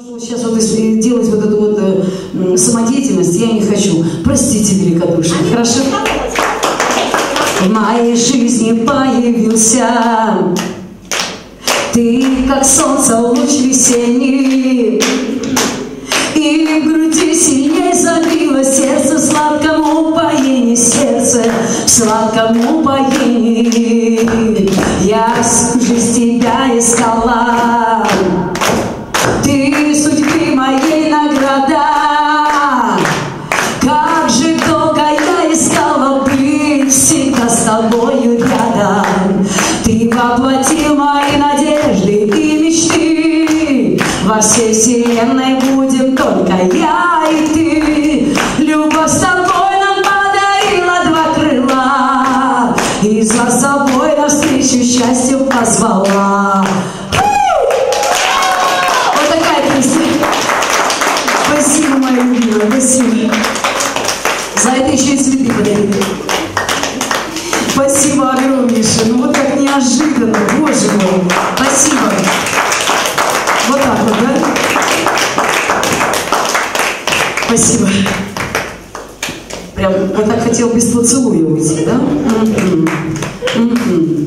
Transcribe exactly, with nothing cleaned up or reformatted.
Сейчас вот если делать вот эту вот э, самодеятельность я не хочу. Простите великодушно. Хорошо? В моей жизни появился ты, как солнце, луч весенний, и в груди сильней забило сердце в сладком упоении, сердце в сладком упоении. Я всю жизнь тебя искала, ты судьбы моей награда. Как же долго я искала быть всегда с тобою рядом. Ты воплотил мои надежды и мечты. Во всей вселенной будем только я и ты. Любовь с тобой нам подарила два крыла и за собой навстречу счастью позвала. Спасибо, моя любимая, спасибо. За это еще и цветы подарили. Спасибо огромнейшее. Ну вот так неожиданно, боже мой. Спасибо. Вот так вот, да? Спасибо. Прям вот так хотел без поцелуя уйти, да? Mm-hmm. Mm-hmm.